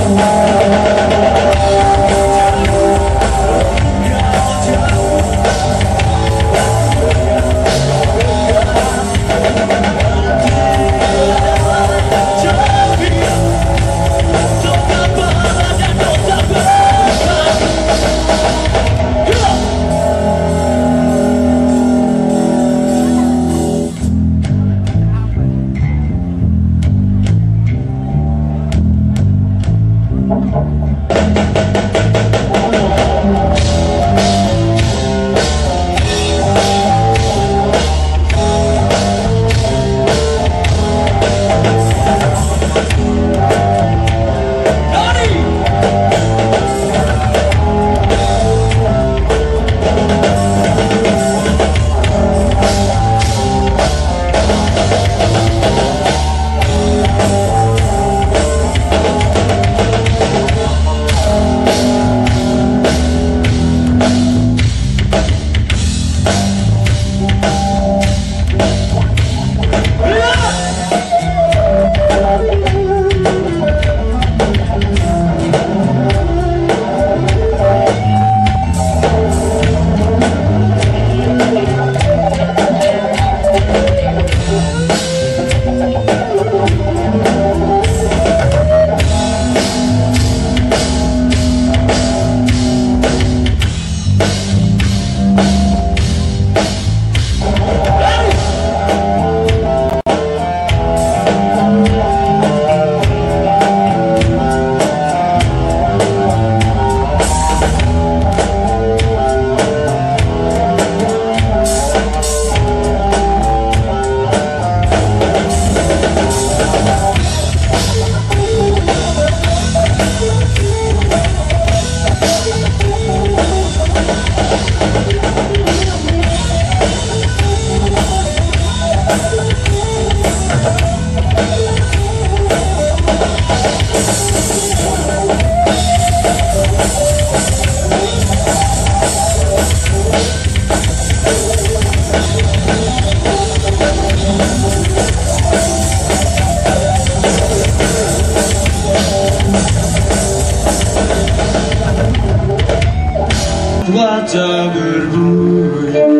Cuaca berbulan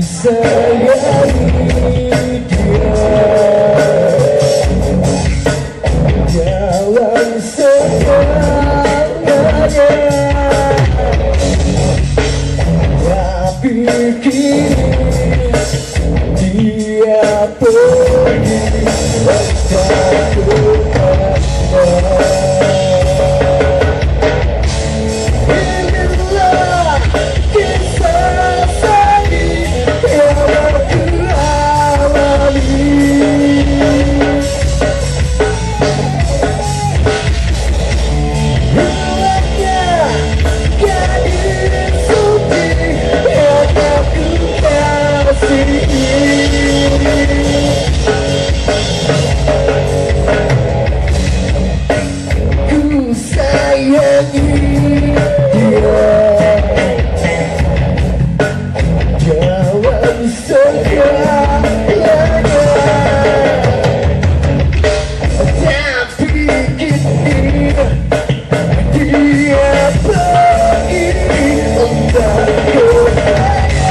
sayangi dia dalam segalanya, tapi kini dia pergi tak kemana. Inilah kisah sedih yang aku alami. Ku sayangi dia dalam segalanya, tapi kini dia pergi entah kemana.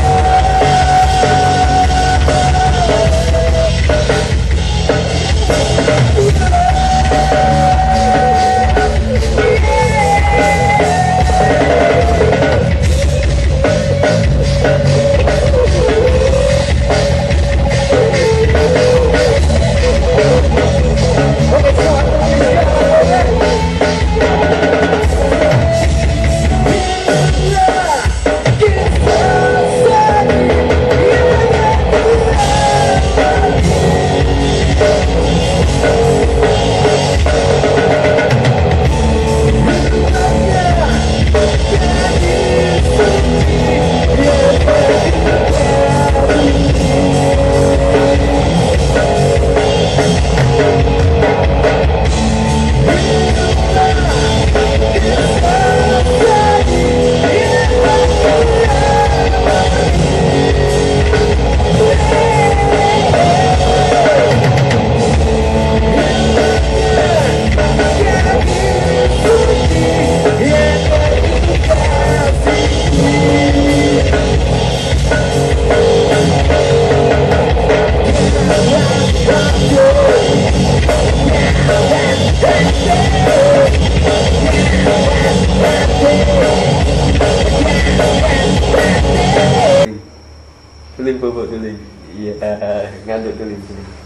Tuling bubuk tuling. Iya, ngaduk tuling.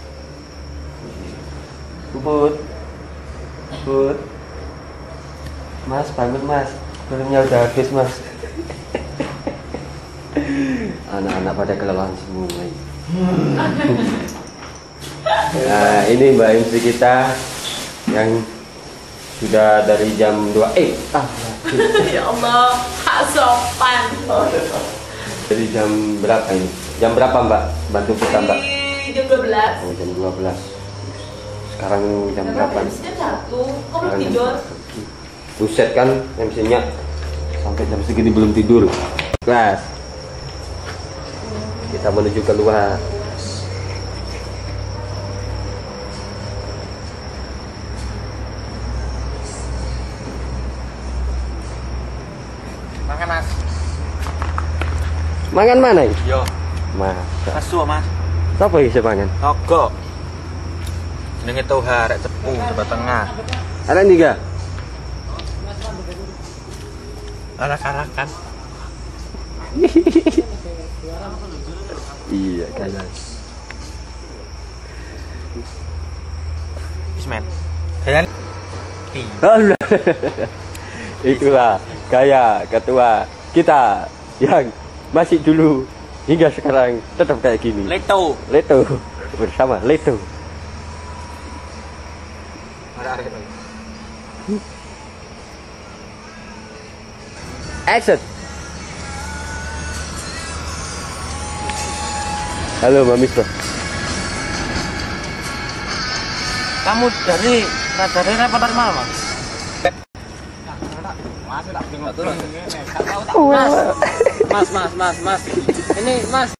Bubut. Bubut. Mas, bangun Mas. Filmnya udah habis Mas. Anak-anak pada kelelahan semua. Nah, ini Mbak MC kita yang sudah dari jam 2. Ya Allah, Kak sopan. Dari jam berapa ini? Jam berapa Mbak? Bantu kita Mbak. Jam 12. Oh, jam 12. Sekarang jam berapa? Jam 1. Kok belum tidur? Buset kan MC-nya sampai jam segini belum tidur. Kelas. Kita menuju keluar. Makan Mas. Mangan mana ini? Yo. Mas. Asu Mas. Siapa yang mangan? Togo. Jenenge Toha rek cepu Jawa Tengah. Ada tiga. Arak-arakan. Iya kan. Bismen. Kalian Itulah gaya ketua kita yang masih dulu hingga sekarang tetap kayak gini. Leto. Leto bersama Leto. Action. Halo Mami Misbah. Kamu dari repot dari mana Mas? Mas. Ini Mas.